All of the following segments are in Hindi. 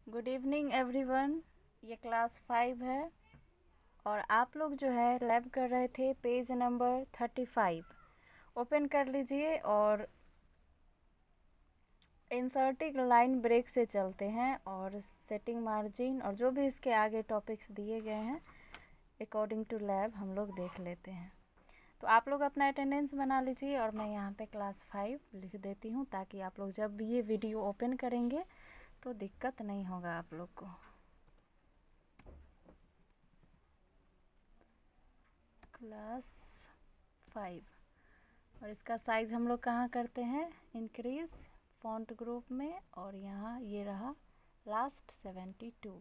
Good evening everyone. ये क्लास 5 है और आप लोग जो है लैब कर रहे थे पेज नंबर 35। ओपन कर लीजिए और इंसर्टिंग लाइन ब्रेक से चलते हैं और सेटिंग मार्जिन और जो भी इसके आगे टॉपिक्स दिए गए हैं अकॉर्डिंग टू लैब हम लोग देख लेते हैं। तो आप लोग अपना अटेंडेंस बना लीजिए और मैं यहाँ पे क्लास 5 लिख देती हूँ ताकि आप लोग जब भी ये वीडियो ओपन करेंगे तो दिक्कत नहीं होगा आप लोग को। क्लास 5 और इसका साइज़ हम लोग कहाँ करते हैं, इंक्रीज फॉन्ट ग्रुप में, और यहाँ ये रहा लास्ट 72।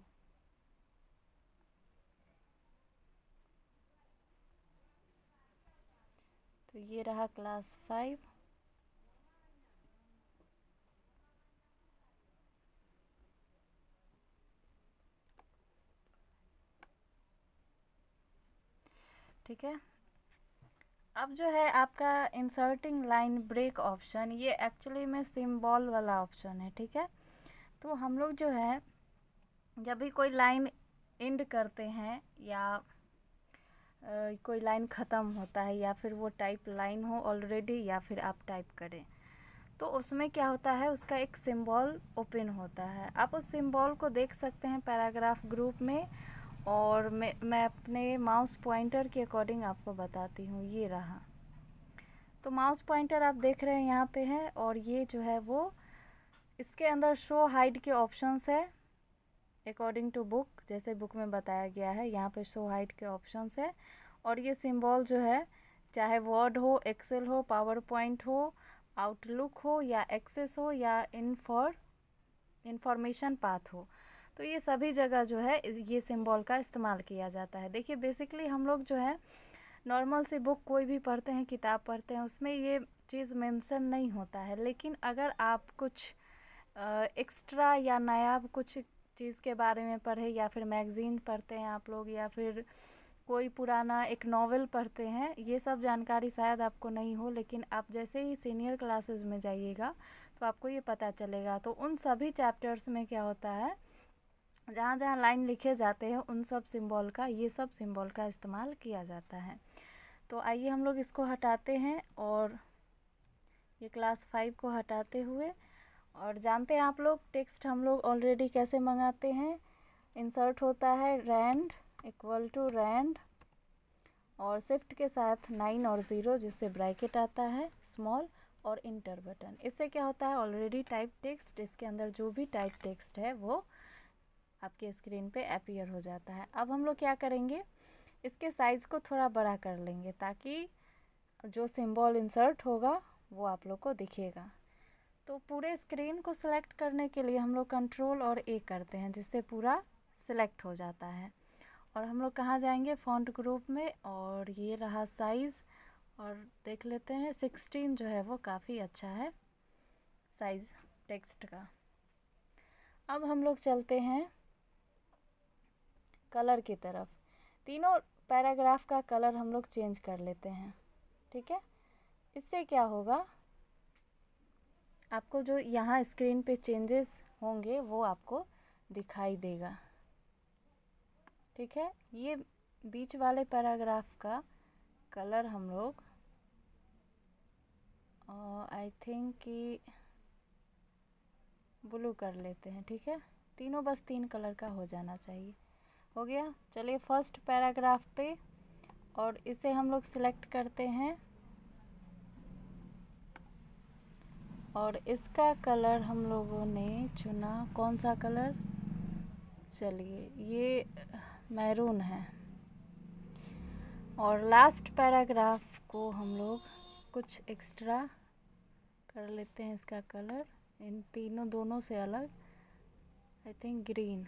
तो ये रहा क्लास 5। ठीक है, अब जो है आपका इंसर्टिंग लाइन ब्रेक ऑप्शन, ये एक्चुअली में सिंबल वाला ऑप्शन है। ठीक है, तो हम लोग जो है जब भी कोई लाइन एंड करते हैं या कोई लाइन ख़त्म होता है या फिर वो टाइप लाइन हो ऑलरेडी या फिर आप टाइप करें तो उसमें क्या होता है, उसका एक सिंबल ओपन होता है। आप उस सिंबल को देख सकते हैं पैराग्राफ ग्रुप में, और मैं अपने माउस पॉइंटर के अकॉर्डिंग आपको बताती हूँ। ये रहा, तो माउस पॉइंटर आप देख रहे हैं यहाँ पे है, और ये जो है वो इसके अंदर शो हाइड के ऑप्शंस है अकॉर्डिंग टू बुक, जैसे बुक में बताया गया है। यहाँ पे शो हाइड के ऑप्शंस है और ये सिंबल जो है चाहे वर्ड हो, एक्सेल हो, पावर पॉइंट हो, आउटलुक हो या एक्सेस हो या इंफॉर्मेशन पाथ हो, तो ये सभी जगह जो है ये सिंबल का इस्तेमाल किया जाता है। देखिए बेसिकली हम लोग जो है नॉर्मल सी बुक कोई भी पढ़ते हैं, किताब पढ़ते हैं, उसमें ये चीज़ मेंशन नहीं होता है। लेकिन अगर आप कुछ एक्स्ट्रा या नया कुछ चीज़ के बारे में पढ़े या फिर मैगज़ीन पढ़ते हैं आप लोग या फिर कोई पुराना एक नॉवेल पढ़ते हैं, ये सब जानकारी शायद आपको नहीं हो, लेकिन आप जैसे ही सीनियर क्लासेस में जाइएगा तो आपको ये पता चलेगा। तो उन सभी चैप्टर्स में क्या होता है, जहाँ जहाँ लाइन लिखे जाते हैं उन सब सिंबल का, ये सब सिंबल का इस्तेमाल किया जाता है। तो आइए हम लोग इसको हटाते हैं और ये क्लास 5 को हटाते हुए, और जानते हैं आप लोग टेक्स्ट हम लोग ऑलरेडी कैसे मंगाते हैं। इंसर्ट होता है रैंड इक्वल टू रैंड और शिफ्ट के साथ 9 और 0 जिससे ब्रैकेट आता है स्मॉल और इंटर बटन। इससे क्या होता है, ऑलरेडी टाइप टेक्स्ट, इसके अंदर जो भी टाइप टेक्स्ट है वो आपके स्क्रीन पे अपीयर हो जाता है। अब हम लोग क्या करेंगे, इसके साइज़ को थोड़ा बड़ा कर लेंगे ताकि जो सिंबल इंसर्ट होगा वो आप लोग को दिखेगा। तो पूरे स्क्रीन को सिलेक्ट करने के लिए हम लोग कंट्रोल और ए करते हैं जिससे पूरा सिलेक्ट हो जाता है। और हम लोग कहाँ जाएंगे, फॉन्ट ग्रुप में, और ये रहा साइज़, और देख लेते हैं 16 जो है वो काफ़ी अच्छा है साइज़ टेक्स्ट का। अब हम लोग चलते हैं कलर की तरफ। तीनों पैराग्राफ का कलर हम लोग चेंज कर लेते हैं। ठीक है, इससे क्या होगा, आपको जो यहाँ स्क्रीन पे चेंजेस होंगे वो आपको दिखाई देगा। ठीक है, ये बीच वाले पैराग्राफ का कलर हम लोग आई थिंक कि ब्लू कर लेते हैं। ठीक है, तीनों बस 3 कलर का हो जाना चाहिए। हो गया, चलिए फर्स्ट पैराग्राफ पे, और इसे हम लोग सिलेक्ट करते हैं और इसका कलर हम लोगों ने चुना कौन सा कलर, चलिए ये मैरून है। और लास्ट पैराग्राफ को हम लोग कुछ एक्स्ट्रा कर लेते हैं, इसका कलर इन तीनों दोनों से अलग, I think green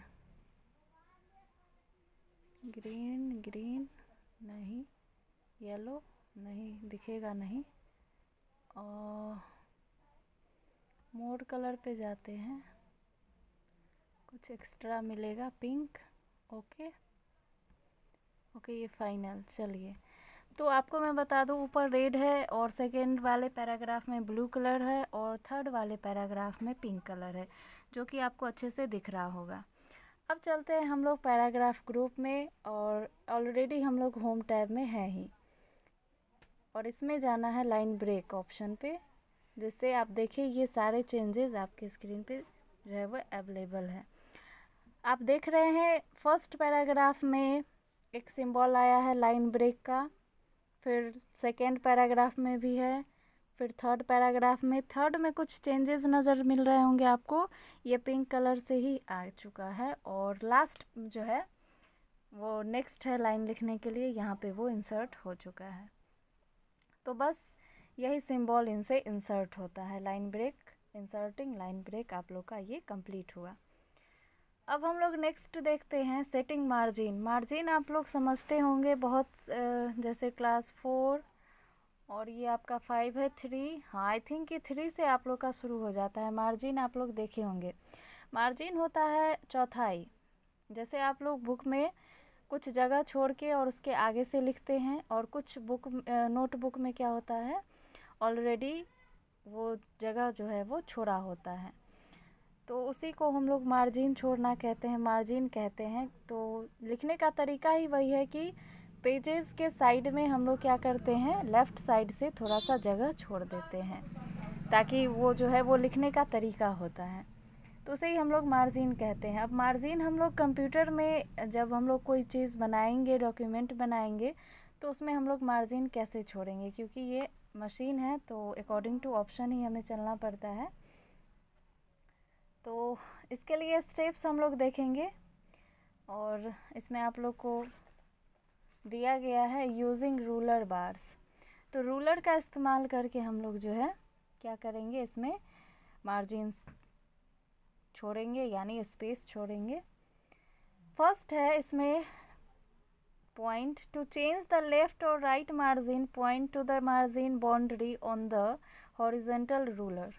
green green नहीं, येलो नहीं, दिखेगा नहीं, और मोर कलर पे जाते हैं, कुछ एक्स्ट्रा मिलेगा, पिंक। ओके ओके, ये फाइनल। चलिए, तो आपको मैं बता दूं ऊपर रेड है और सेकेंड वाले पैराग्राफ में ब्लू कलर है और थर्ड वाले पैराग्राफ में पिंक कलर है, जो कि आपको अच्छे से दिख रहा होगा। अब चलते हैं हम लोग पैराग्राफ ग्रुप में, और ऑलरेडी हम लोग होम टैब में हैं ही, और इसमें जाना है लाइन ब्रेक ऑप्शन पे, जिससे आप देखिए ये सारे चेंजेस आपके स्क्रीन पे जो है वो अवेलेबल है। आप देख रहे हैं फर्स्ट पैराग्राफ में एक सिंबल आया है लाइन ब्रेक का, फिर सेकेंड पैराग्राफ में भी है, फिर थर्ड पैराग्राफ में, थर्ड में कुछ चेंजेस नज़र मिल रहे होंगे आपको, ये पिंक कलर से ही आ चुका है, और लास्ट जो है वो नेक्स्ट है लाइन लिखने के लिए, यहाँ पे वो इंसर्ट हो चुका है। तो बस यही सिंबल इनसे इंसर्ट होता है, line break, inserting line break आप लोग का ये कंप्लीट हुआ। अब हम लोग नेक्स्ट देखते हैं सेटिंग मार्जिन। मार्जिन आप लोग समझते होंगे बहुत, जैसे क्लास 4 और ये आपका 5 है, 3, हाँ आई थिंक ये 3 से आप लोग का शुरू हो जाता है। मार्जिन आप लोग देखे होंगे, मार्जिन होता है चौथाई। जैसे आप लोग बुक में कुछ जगह छोड़ के और उसके आगे से लिखते हैं, और कुछ बुक नोटबुक में क्या होता है ऑलरेडी वो जगह जो है वो छोड़ा होता है, तो उसी को हम लोग मार्जिन छोड़ना कहते हैं, मार्जिन कहते हैं। तो लिखने का तरीका ही वही है कि पेजेस के साइड में हम लोग क्या करते हैं, लेफ़्ट साइड से थोड़ा सा जगह छोड़ देते हैं, ताकि वो जो है वो लिखने का तरीका होता है, तो उसे ही हम लोग मार्जिन कहते हैं। अब मार्जिन हम लोग कंप्यूटर में जब हम लोग कोई चीज़ बनाएंगे, डॉक्यूमेंट बनाएंगे, तो उसमें हम लोग मार्जिन कैसे छोड़ेंगे, क्योंकि ये मशीन है तो अकॉर्डिंग टू ऑप्शन ही हमें चलना पड़ता है। तो इसके लिए स्टेप्स हम लोग देखेंगे, और इसमें आप लोग को दिया गया है यूजिंग रूलर बार्स। तो रूलर का इस्तेमाल करके हम लोग जो है क्या करेंगे, इसमें मार्जिन्स छोड़ेंगे, यानी स्पेस छोड़ेंगे। फर्स्ट है इसमें point, to change the left और right margin point to the margin boundary on the horizontal ruler,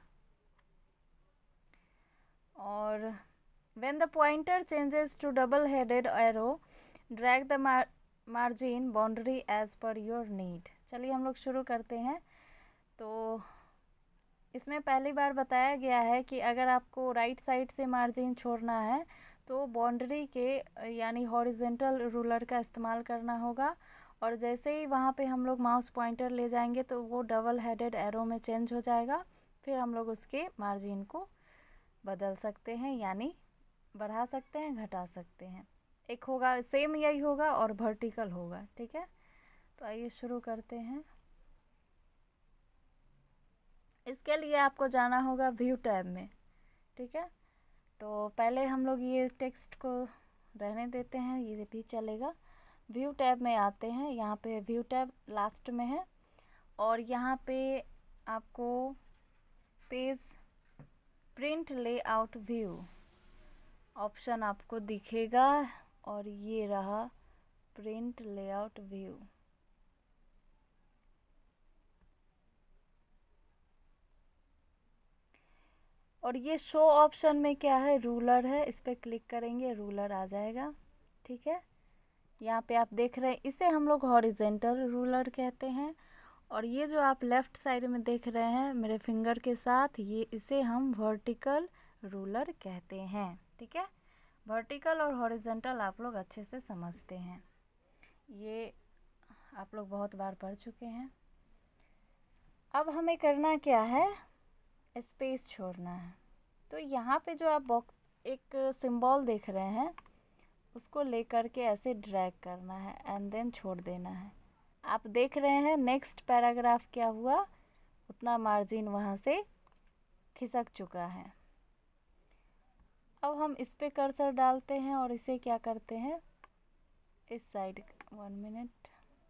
और when the pointer changes to double headed arrow drag the margin boundary as per your need। चलिए हम लोग शुरू करते हैं। तो इसमें पहली बार बताया गया है कि अगर आपको राइट साइड से मार्जिन छोड़ना है तो बाउंड्री के यानी हॉरिजॉन्टल रूलर का इस्तेमाल करना होगा, और जैसे ही वहाँ पे हम लोग माउस पॉइंटर ले जाएंगे तो वो डबल हेडेड एरो में चेंज हो जाएगा, फिर हम लोग उसके मार्जिन को बदल सकते हैं, यानी बढ़ा सकते हैं, घटा सकते हैं। एक होगा सेम यही होगा और वर्टिकल होगा, ठीक है। तो आइए शुरू करते हैं। इसके लिए आपको जाना होगा व्यू टैब में, ठीक है। तो पहले हम लोग ये टेक्स्ट को रहने देते हैं, ये भी चलेगा। व्यू टैब में आते हैं, यहाँ पे व्यू टैब लास्ट में है, और यहाँ पे आपको page print layout view option आपको दिखेगा, और ये रहा प्रिंट लेआउट व्यू। और ये शो ऑप्शन में क्या है, रूलर है, इस पर क्लिक करेंगे रूलर आ जाएगा, ठीक है। यहाँ पे आप देख रहे हैं इसे हम लोग हॉरिजेंटल रूलर कहते हैं, और ये जो आप लेफ़्ट साइड में देख रहे हैं मेरे फिंगर के साथ, ये इसे हम वर्टिकल रूलर कहते हैं, ठीक है। वर्टिकल और हॉरिजेंटल आप लोग अच्छे से समझते हैं, ये आप लोग बहुत बार पढ़ चुके हैं। अब हमें करना क्या है, स्पेस छोड़ना है। तो यहाँ पे जो आप बॉक्स एक सिंबल देख रहे हैं उसको लेकर के ऐसे ड्रैग करना है एंड देन छोड़ देना है। आप देख रहे हैं नेक्स्ट पैराग्राफ क्या हुआ, उतना मार्जिन वहाँ से खिसक चुका है। अब हम इस पे कर्सर डालते हैं और इसे क्या करते हैं, इस साइड 1 मिनट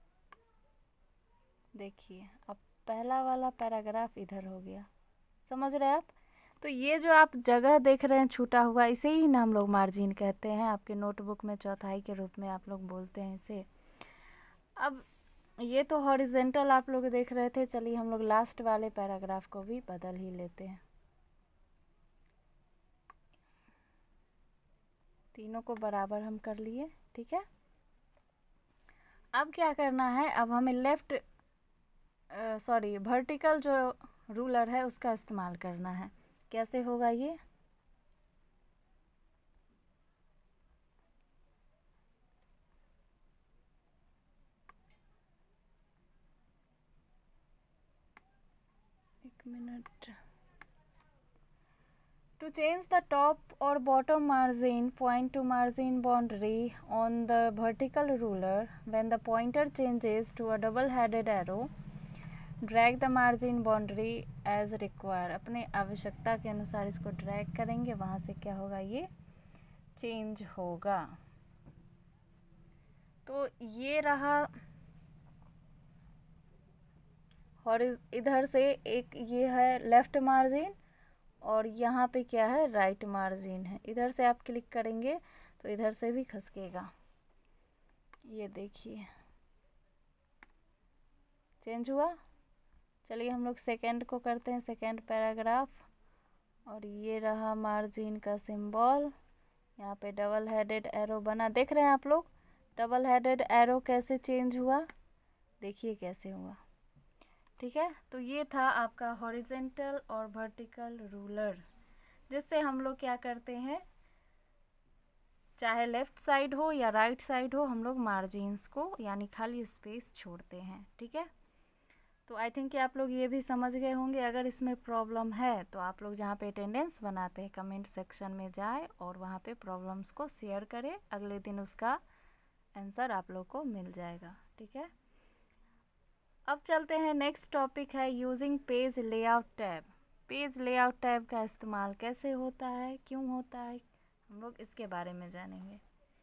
देखिए, अब पहला वाला पैराग्राफ इधर हो गया, समझ रहे हैं आप। तो ये जो आप जगह देख रहे हैं छूटा हुआ, इसे ही ना हम लोग मार्जिन कहते हैं, आपके नोटबुक में चौथाई के रूप में आप लोग बोलते हैं इसे। अब ये तो हॉरिजेंटल आप लोग देख रहे थे, चलिए हम लोग लास्ट वाले पैराग्राफ को भी बदल ही लेते हैं। तीनों को बराबर हम कर लिए, ठीक है। अब क्या करना है, अब हमें वर्टिकल जो रूलर है उसका इस्तेमाल करना है। कैसे होगा ये, minute. To change the top or bottom margin, point to margin boundary on the vertical ruler. When the pointer changes to a double-headed arrow, drag the margin boundary as required. अपने आवश्यकता के अनुसार इसको ड्रैग करेंगे, वहाँ से क्या होगा, ये चेंज होगा। तो ये रहा, और इधर से एक ये है लेफ़्ट मार्जिन, और यहाँ पे क्या है, राइट मार्जिन है। इधर से आप क्लिक करेंगे तो इधर से भी खसकेगा, ये देखिए चेंज हुआ। चलिए हम लोग सेकेंड को करते हैं, सेकेंड पैराग्राफ। और ये रहा मार्जिन का सिंबल, यहाँ पे डबल हेडेड एरो बना, देख रहे हैं आप लोग डबल हेडेड एरो कैसे चेंज हुआ, देखिए कैसे हुआ। ठीक है, तो ये था आपका हॉरिजेंटल और वर्टिकल रूलर, जिससे हम लोग क्या करते हैं, चाहे लेफ़्ट साइड हो या राइट साइड हो, हम लोग मार्जिन्स को यानी खाली स्पेस छोड़ते हैं। ठीक है, तो आई थिंक कि आप लोग ये भी समझ गए होंगे। अगर इसमें प्रॉब्लम है तो आप लोग जहाँ पे अटेंडेंस बनाते हैं कमेंट सेक्शन में जाए और वहाँ पे प्रॉब्लम्स को शेयर करें, अगले दिन उसका आंसर आप लोग को मिल जाएगा। ठीक है, अब चलते हैं, नेक्स्ट टॉपिक है using page layout tab. Page layout tab का इस्तेमाल कैसे होता है, क्यों होता है, हम लोग इसके बारे में जानेंगे।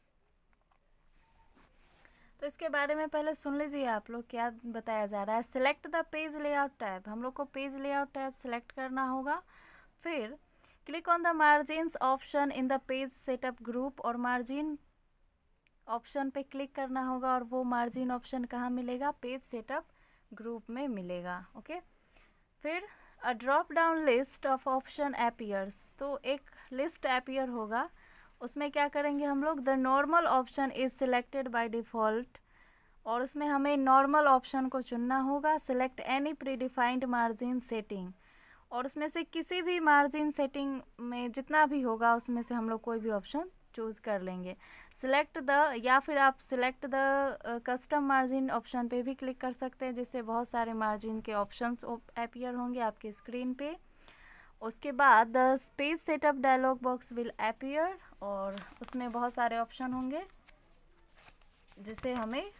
तो इसके बारे में पहले सुन लीजिए आप लोग क्या बताया जा रहा है। Select the page layout tab, हम लोग को पेज लेआउट टैब सिलेक्ट करना होगा। फिर click on the margins option in the page setup group, और मार्जिन ऑप्शन पे क्लिक करना होगा, और वो मार्जिन ऑप्शन कहाँ मिलेगा, पेज सेटअप ग्रुप में मिलेगा। ओके, फिर a drop down list of option appears, तो एक लिस्ट अपीयर होगा, उसमें क्या करेंगे हम लोग, the normal option is selected by default, और उसमें हमें नॉर्मल ऑप्शन को चुनना होगा। Select any predefined margin setting, और उसमें से किसी भी मार्जिन सेटिंग में जितना भी होगा उसमें से हम लोग कोई भी ऑप्शन चूज़ कर लेंगे। सिलेक्ट द, या फिर आप select the custom margin option पे भी क्लिक कर सकते हैं, जिससे बहुत सारे मार्जिन के ऑप्शंस अपीयर होंगे आपके स्क्रीन पे। उसके बाद the page setup dialog box will appear, और उसमें बहुत सारे ऑप्शन होंगे जिसे हमें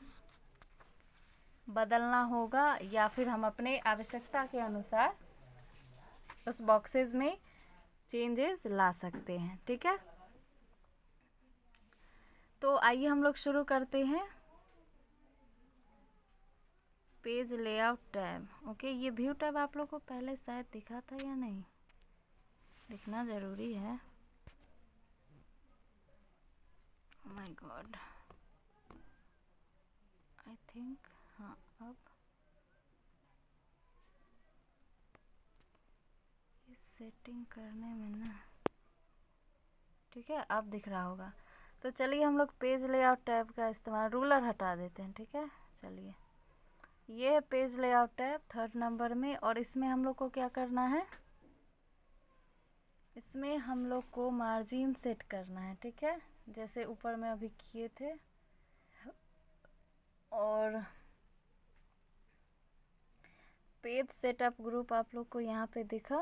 बदलना होगा, या फिर हम अपने आवश्यकता के अनुसार उस बॉक्सेस में चेंजेस ला सकते हैं। ठीक है, तो आइए हम लोग शुरू करते हैं पेज लेआउट टैब। ओके, ये व्यू टैब आप लोग को पहले शायद दिखा था या नहीं, दिखना ज़रूरी है। Oh my god, I think हाँ, अब इस सेटिंग करने में ना, ठीक है अब दिख रहा होगा। तो चलिए हम लोग पेज लेआउट टैब का इस्तेमाल, रूलर हटा देते हैं। ठीक है, चलिए ये है page layout tab 3rd number में, और इसमें हम लोग को क्या करना है, इसमें हम लोग को मार्जिन सेट करना है। ठीक है, जैसे ऊपर में अभी किए थे, और पेज सेटअप ग्रुप आप लोग को यहाँ पे दिखा,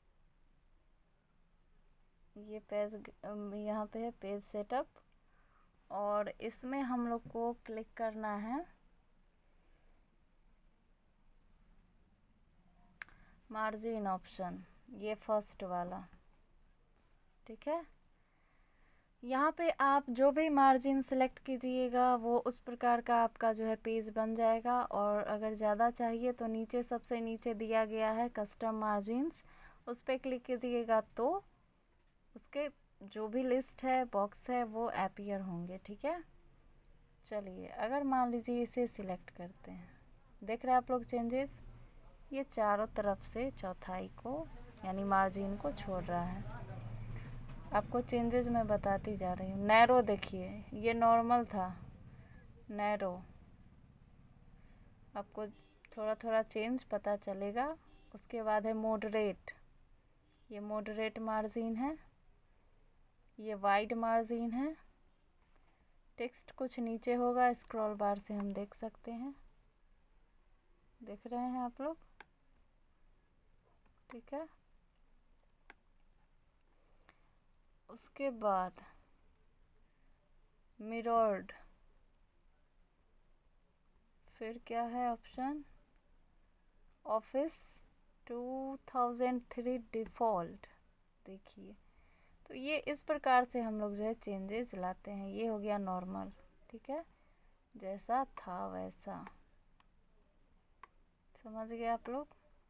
ये पेज यहाँ पे है पेज सेटअप, और इसमें हम लोग को क्लिक करना है मार्जिन ऑप्शन, ये फर्स्ट वाला। ठीक है, यहाँ पे आप जो भी मार्जिन सेलेक्ट कीजिएगा वो उस प्रकार का आपका जो है पेज बन जाएगा। और अगर ज़्यादा चाहिए तो नीचे सबसे नीचे दिया गया है कस्टम मार्जिन्स, उस पर क्लिक कीजिएगा तो उसके जो भी लिस्ट है, बॉक्स है, वो अपीयर होंगे। ठीक है, चलिए अगर मान लीजिए इसे सिलेक्ट करते हैं, देख रहे हैं आप लोग चेंजेस, ये चारों तरफ से चौथाई को यानी मार्जिन को छोड़ रहा है। आपको चेंजेस मैं बताती जा रही हूँ। नैरो देखिए, ये नॉर्मल था, नैरो, आपको थोड़ा थोड़ा चेंज पता चलेगा। उसके बाद है मॉडरेट, ये मॉडरेट मार्जिन है, ये वाइड मार्जिन है। टेक्स्ट कुछ नीचे होगा, स्क्रॉल बार से हम देख सकते हैं, देख रहे हैं आप लोग। ठीक है। उसके बाद मिरर्ड, फिर क्या है ऑप्शन, ऑफिस 2003 डिफ़ॉल्ट। देखिए, तो ये इस प्रकार से हम लोग जो है चेंजेस लाते हैं। ये हो गया नॉर्मल, ठीक है, जैसा था वैसा, समझ गए आप लोग।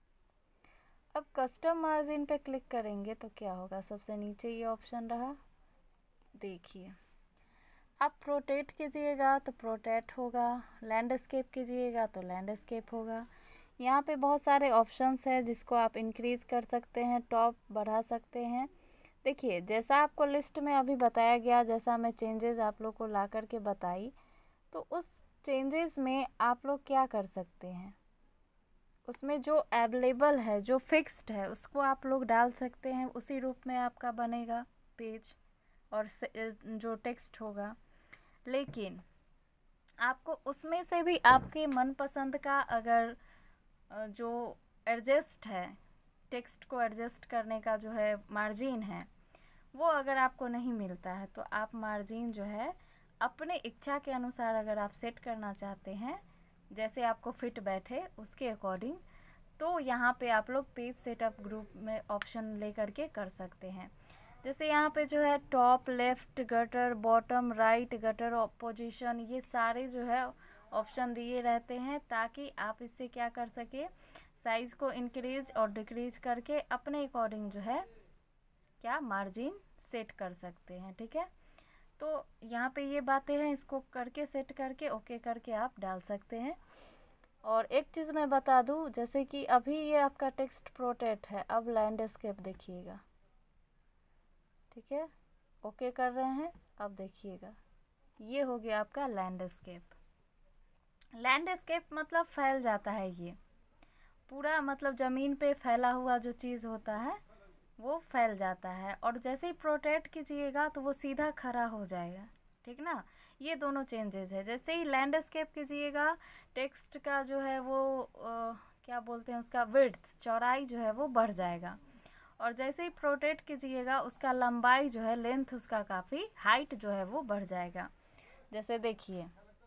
अब कस्टम मार्जिन पे क्लिक करेंगे तो क्या होगा, सबसे नीचे ये ऑप्शन रहा। देखिए, आप प्रोटेक्ट कीजिएगा तो प्रोटेक्ट होगा, लैंडस्केप कीजिएगा तो लैंडस्केप होगा। यहाँ पे बहुत सारे ऑप्शंस हैं जिसको आप इंक्रीज़ कर सकते हैं, टॉप बढ़ा सकते हैं। देखिए, जैसा आपको लिस्ट में अभी बताया गया, जैसा मैं चेंजेस आप लोग को ला कर के बताई, तो उस चेंजेस में आप लोग क्या कर सकते हैं, उसमें जो अवेलेबल है, जो फिक्स्ड है, उसको आप लोग डाल सकते हैं। उसी रूप में आपका बनेगा पेज और जो टेक्स्ट होगा। लेकिन आपको उसमें से भी आपके मनपसंद का अगर जो एडजस्ट है, टेक्स्ट को एडजस्ट करने का जो है मार्जिन है, वो अगर आपको नहीं मिलता है तो आप मार्जिन जो है अपने इच्छा के अनुसार अगर आप सेट करना चाहते हैं, जैसे आपको फिट बैठे उसके अकॉर्डिंग, तो यहाँ पे आप लोग पेज सेटअप ग्रुप में ऑप्शन ले करके कर सकते हैं। जैसे यहाँ पे जो है top, left, gutter, bottom, right, gutter, position, ये सारे जो है ऑप्शन दिए रहते हैं, ताकि आप इससे क्या कर सके, साइज़ को इंक्रीज और डिक्रीज करके अपने अकॉर्डिंग जो है क्या मार्जिन सेट कर सकते हैं। ठीक है, तो यहाँ पे ये बातें हैं, इसको करके सेट करके ओके करके आप डाल सकते हैं। और एक चीज़ मैं बता दूँ, जैसे कि अभी ये आपका टेक्स्ट प्रोटेक्ट है, अब लैंडस्केप देखिएगा, ठीक है, ओके कर रहे हैं, अब देखिएगा ये हो गया आपका लैंडस्केप। लैंडस्केप मतलब फैल जाता है, ये पूरा मतलब ज़मीन पे फैला हुआ जो चीज़ होता है वो फैल जाता है। और जैसे ही प्रोटेक्ट कीजिएगा तो वो सीधा खड़ा हो जाएगा, ठीक ना। ये दोनों चेंजेस है। जैसे ही लैंडस्केप कीजिएगा, टेक्स्ट का जो है वो क्या बोलते हैं, उसका विड्थ, चौड़ाई जो है वो बढ़ जाएगा। और जैसे ही प्रोटेक्ट कीजिएगा, उसका लंबाई जो है, लेंथ उसका काफ़ी, हाइट जो है वो बढ़ जाएगा। जैसे देखिए,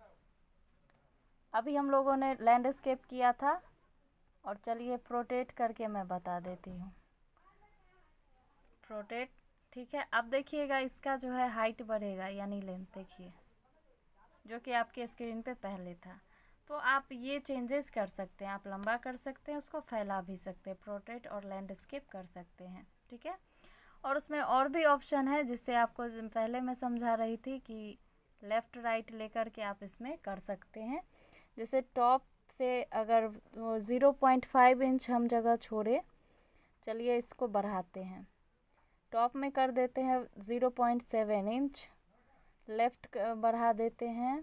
अभी हम लोगों ने लैंडस्केप किया था, और चलिए प्रोटेक्ट करके मैं बता देती हूँ। प्रोटेक्ट, ठीक है, अब देखिएगा इसका जो है हाइट बढ़ेगा, यानी लेंथ, देखिए जो कि आपके स्क्रीन पे पहले था। तो आप ये चेंजेस कर सकते हैं, आप लंबा कर सकते हैं, उसको फैला भी सकते हैं, प्रोटेक्ट और लैंडस्केप कर सकते हैं, ठीक है। और उसमें और भी ऑप्शन है, जिससे आपको पहले मैं समझा रही थी कि लेफ़्ट राइट लेकर के आप इसमें कर सकते हैं। जैसे टॉप से अगर 0.5 इंच हम जगह छोड़े, चलिए इसको बढ़ाते हैं, टॉप में कर देते हैं 0.7 इंच, लेफ़्ट बढ़ा देते हैं,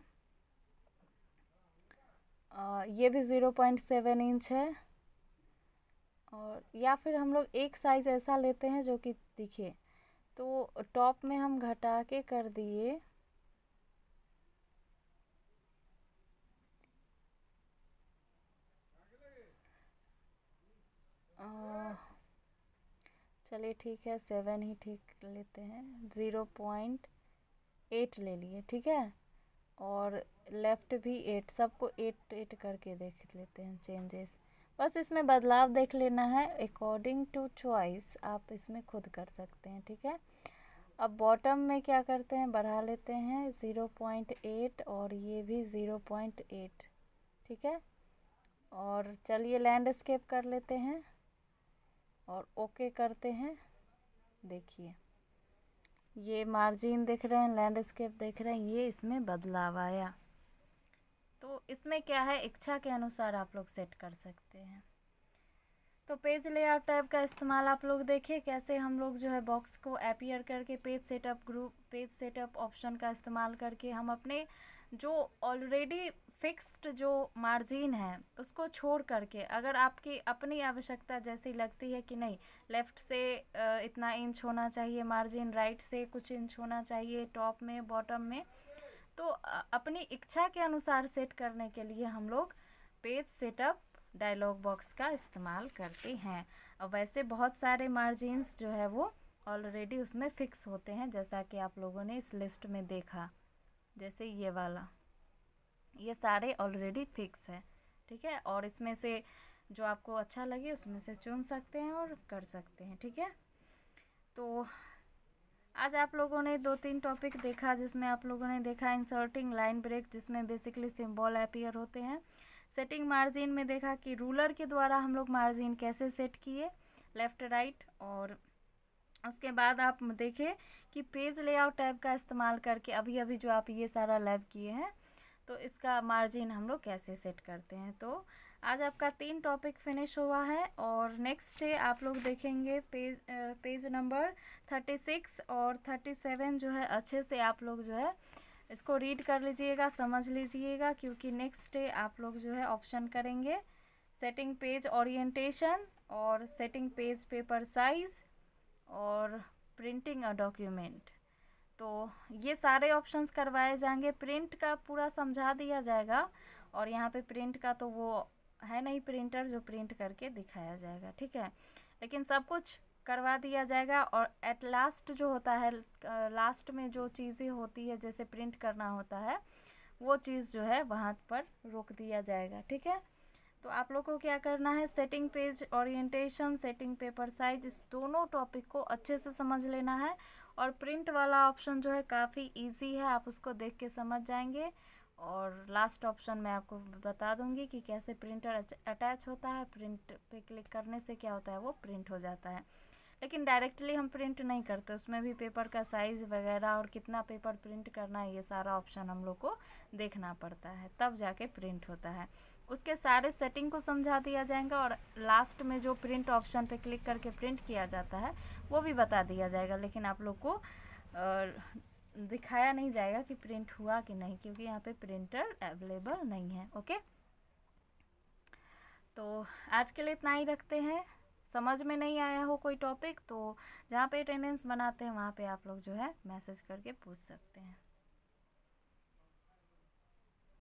ये भी 0.7 इंच है। और या फिर हम लोग एक साइज़ ऐसा लेते हैं जो कि दिखे, तो टॉप में हम घटा के कर दिए चलिए ठीक है, 7 ही ठीक लेते हैं, 0.8 ले लिए, ठीक है। और लेफ़्ट भी 8, सबको 8 करके देख लेते हैं चेंजेस। बस इसमें बदलाव देख लेना है, अकॉर्डिंग टू चॉइस आप इसमें खुद कर सकते हैं, ठीक है। अब बॉटम में क्या करते हैं, बढ़ा लेते हैं 0.8, और ये भी 0.8, ठीक है। और चलिए लैंडस्केप कर लेते हैं और ओके करते हैं। देखिए ये मार्जिन देख रहे हैं, लैंडस्केप देख रहे हैं, ये इसमें बदलाव आया। तो इसमें क्या है, इच्छा के अनुसार आप लोग सेट कर सकते हैं। तो पेज लेआउट टैब का इस्तेमाल आप लोग देखिए कैसे हम लोग जो है बॉक्स को अपीयर करके page setup group, page setup option का इस्तेमाल करके हम अपने जो ऑलरेडी फिक्स्ड जो मार्जिन है उसको छोड़ करके, अगर आपकी अपनी आवश्यकता जैसी लगती है कि नहीं लेफ़्ट से इतना इंच होना चाहिए मार्जिन, राइट से कुछ इंच होना चाहिए टॉप में, बॉटम में, तो अपनी इच्छा के अनुसार सेट करने के लिए हम लोग पेज सेटअप डायलॉग बॉक्स का इस्तेमाल करते हैं। अब वैसे बहुत सारे मार्जिन्स जो है वो ऑलरेडी उसमें फिक्स होते हैं, जैसा कि आप लोगों ने इस लिस्ट में देखा, जैसे ये वाला, ये सारे ऑलरेडी फिक्स है, ठीक है। और इसमें से जो आपको अच्छा लगे उसमें से चुन सकते हैं और कर सकते हैं, ठीक है। तो आज आप लोगों ने 2-3 टॉपिक देखा, जिसमें आप लोगों ने देखा इंसर्टिंग लाइन ब्रेक, जिसमें बेसिकली सिंबल अपीयर होते हैं। सेटिंग मार्जिन में देखा कि रूलर के द्वारा हम लोग मार्जिन कैसे सेट किए, लेफ़्ट राइट। और उसके बाद आप देखें कि पेज लेआउट टैब का इस्तेमाल करके अभी अभी जो आप ये सारा लैब किए हैं, तो इसका मार्जिन हम लोग कैसे सेट करते हैं। तो आज आपका 3 टॉपिक फिनिश हुआ है, और नेक्स्ट डे आप लोग देखेंगे पेज नंबर 36 और 37 जो है अच्छे से आप लोग जो है इसको रीड कर लीजिएगा, समझ लीजिएगा, क्योंकि नेक्स्ट डे आप लोग जो है ऑप्शन करेंगे सेटिंग पेज ओरिएंटेशन और सेटिंग पेज पेपर साइज़ और प्रिंटिंग अ डॉक्यूमेंट। तो ये सारे ऑप्शंस करवाए जाएंगे। प्रिंट का पूरा समझा दिया जाएगा, और यहाँ पे प्रिंट का तो वो है नहीं प्रिंटर जो प्रिंट करके दिखाया जाएगा, ठीक है, लेकिन सब कुछ करवा दिया जाएगा। और एट लास्ट जो होता है, लास्ट में जो चीज़ें होती है जैसे प्रिंट करना होता है, वो चीज़ जो है वहाँ पर रोक दिया जाएगा, ठीक है। तो आप लोग को क्या करना है, setting page orientation, setting paper size, इस दोनों टॉपिक को अच्छे से समझ लेना है। और प्रिंट वाला ऑप्शन जो है काफ़ी इजी है, आप उसको देख के समझ जाएंगे। और लास्ट ऑप्शन मैं आपको बता दूंगी कि कैसे प्रिंटर अटैच होता है, प्रिंट पे क्लिक करने से क्या होता है वो प्रिंट हो जाता है। लेकिन डायरेक्टली हम प्रिंट नहीं करते, उसमें भी पेपर का साइज़ वगैरह और कितना पेपर प्रिंट करना है, ये सारा ऑप्शन हम लोग को देखना पड़ता है, तब जाके प्रिंट होता है। उसके सारे सेटिंग को समझा दिया जाएगा, और लास्ट में जो प्रिंट ऑप्शन पे क्लिक करके प्रिंट किया जाता है वो भी बता दिया जाएगा, लेकिन आप लोग को दिखाया नहीं जाएगा कि प्रिंट हुआ कि नहीं, क्योंकि यहाँ पे प्रिंटर अवेलेबल नहीं है। ओके, तो आज के लिए इतना ही रखते हैं। समझ में नहीं आया हो कोई टॉपिक तो जहाँ पे अटेंडेंस बनाते हैं वहाँ पे आप लोग जो है मैसेज करके पूछ सकते हैं।